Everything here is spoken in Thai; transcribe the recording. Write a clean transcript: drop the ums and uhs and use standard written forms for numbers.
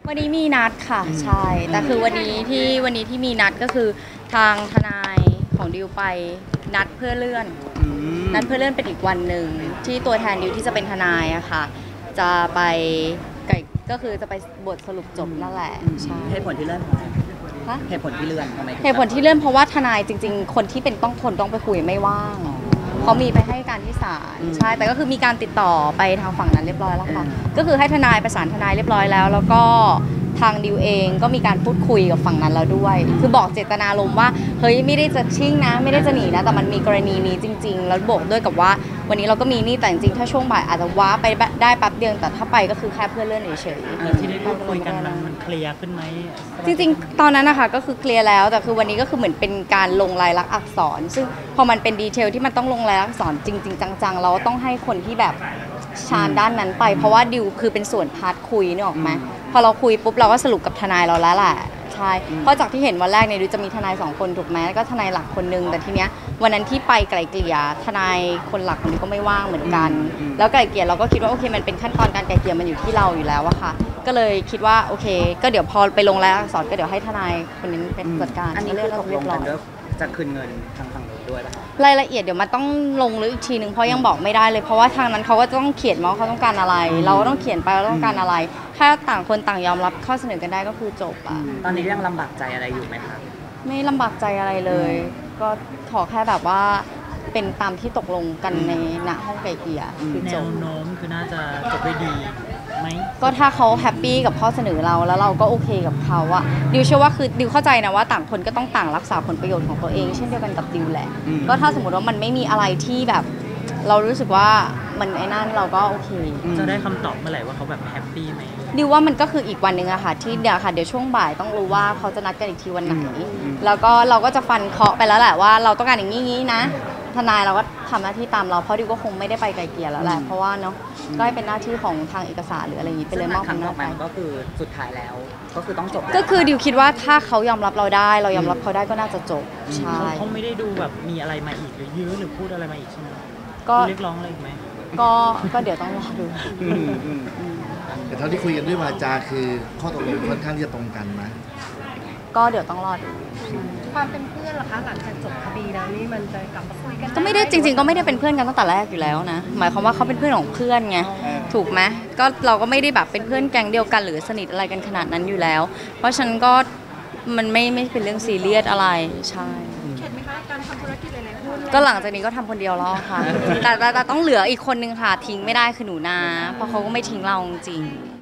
วันนี้มีนัดค่ะใช่แต่คือวันนี้ที่มีนัดก็คือทางทนายของดิวไปนัดเพื่อเลื่อนเป็นอีกวันหนึ่งที่ตัวแทนดิวที่จะเป็นทนายอะค่ะจะไปก็คือจะไปบทสรุปจบนั่นแหละใช่เหตุผลที่เลื่อนเหตุผลที่เลื่อนทำไมเหตุผลที่เลื่อนเพราะว่าทนายจริงๆคนที่เป็นต้องไปคุยไม่ว่างเขามีไปให้การที่ศาลใช่แต่ก็คือมีการติดต่อไปทางฝั่งนั้นเรียบร้อยแล้วค่ะก็คือให้ทนายประสานทนายเรียบร้อยแล้วก็ทางดิวเองก็มีการพูดคุยกับฝั่งนั้นแล้วด้วยคือบอกเจตนารมณ์ว่าเฮ้ยไม่ได้จะชิ่งนะไม่ได้จะหนีนะแต่มันมีกรณีนี้จริงๆแล้วบอกด้วยกับว่าวันนี้เราก็มีนี่แต่จริงๆถ้าช่วงบ่ายอาจจะว้าไปได้แป๊บเดียวแต่ถ้าไปก็คือแค่เพื่อเลื่อนเฉยๆที่ได้พูดคุยกันมันเคลียร์ขึ้นไหมจริงๆตอนนั้นนะคะก็คือเคลียร์แล้วแต่คือวันนี้ก็คือเหมือนเป็นการลงลายลักษณ์อักษรซึ่งพอมันเป็นดีเทลที่มันต้องลงลายลักษณ์อักษรจริงๆจังๆเราต้องให้คนที่แบบชาญด้านนั้นไปเพราะว่าดิวคือเป็นส่วนพาร์ทคุยนึกออกไหมพอเราคุยปุ๊บเราก็สรุปกับทนายเราแล้วแหละใช่เพราะจากที่เห็นวันแรกเนี่ยดิวจะมีทนาย2คนถูกไหมแล้วก็ทนายหลักคนนึงแต่ทีเนี้ยวันนั้นที่ไปไกลเกลี่ยทนายคนหลักคนนี้ก็ไม่ว่างเหมือนกันแล้วไกลเกลี่ยเราก็คิดว่าโอเคมันเป็นขั้นตอนการไกลเกลี่ยมันอยู่ที่เราอยู่แล้วอะค่ะก็เลยคิดว่าโอเคก็เดี๋ยวพอไปลงรายลักษณ์อักษรก็เดี๋ยวให้ทนายคนนี้เป็นจัดการอันนี้เรื่คือตกลงกันด้วยยจะคืนเงินทางฝั่งนู้นด้วยป่ะรายละเอียดเดี๋ยวมันต้องลงลึกอีกทีนึงเพราะยังบอกไม่ได้เลยเพราะว่าทางนั้นเขาก็ต้องเขียนมาว่าเขาต้องการอะไรเราก็ต้องเขียนไปว่าต้องการอะไรถ้าต่างคนต่างยอมรับข้อเสนอกันได้ก็คือจบอะตอนนี้ยังลำบากใจอะไรอยู่ไหมคะไม่ลำบากใจอะไรเลยก็ขอแค่แบบว่าเป็นตามที่ตกลงกันในณห้องไกลเกลี่ยคือแนจบวโน้มคือน่าจะจบได้ดีไหมก็ถ้าเขาแฮปปี้กับข้อเสนอเราแล้วเราก็โอเคกับเขาอะดิวเชื่อว่าคือดิวเข้าใจนะว่าต่างคนก็ต้องต่างรักษาผลประโยชน์ของตัวเองเช่นเดียวกันกับดิวแหละก็ถ้าสมมติว่ามันไม่มีอะไรที่แบบเรารู้สึกว่ามันไอ้นั่นเราก็โอเคจะได้คำตอบเมื่อไหร่ว่าเขาแบบแฮปปี้ไหมดิวว่ามันก็คืออีกวันหนึ่งอะค่ะที่เดี๋ยวช่วงบ่ายต้องรู้ว่าเขาจะนัดกันอีกทีวันไหนแล้วก็เราก็จะฟันเคาะไปแล้วแหละว่าเราต้องการอย่างนี้นะทนายเราก็ทำหน้าที่ตามเราเพราะดิวก็คงไม่ได้ไปไกลเกลี่ยแล้วแหละเพราะว่าเนาะก็ให้เป็นหน้าที่ของทางเอกสารหรืออะไรอย่างนี้ไปเลยมอบอำนาจไปก็คือสุดท้ายแล้วก็คือต้องจบก็คือดิวคิดว่าถ้าเขายอมรับเราได้เรายอมรับเขาได้ก็น่าจะจบใช่เขาไม่ได้ดูแบบมีอะไรมาอีกหรือยื้อหรือพูดอะไรมาอีกใช่ไหมก็เรียกร้องอะไรอีกไหมก็เดี๋ยวต้องรอดูแต่เท่าที่คุยกันด้วยวาจาคือข้อตกลงค่อนข้างที่จะตรงกันนะก็เดี๋ยวต้องรอดูความเป็นเพื่อนล่ะคะหลังจากจบคดีแล้วนี่มันจะกลับมาคุยกันก็ไม่ได้จริงๆก็ไม่ได้เป็นเพื่อนกันตั้งแต่แรกอยู่แล้วนะหมายความว่าเขาเป็นเพื่อนของเพื่อนไงถูกไหมก็เราก็ไม่ได้แบบเป็นเพื่อนแก๊งเดียวกันหรือสนิทอะไรกันขนาดนั้นอยู่แล้วเพราะฉะนั้นก็มันไม่เป็นเรื่องซีเรียสอะไรใช่เข็ดไหมคะการทำธุรกิจหลายๆหุ้นก็หลังจากนี้ก็ทำคนเดียวแล้วค่ะแต่ต้องเหลืออีกคนนึงค่ะทิ้งไม่ได้คือหนูนาเพราะเขาก็ไม่ทิ้งเราจริง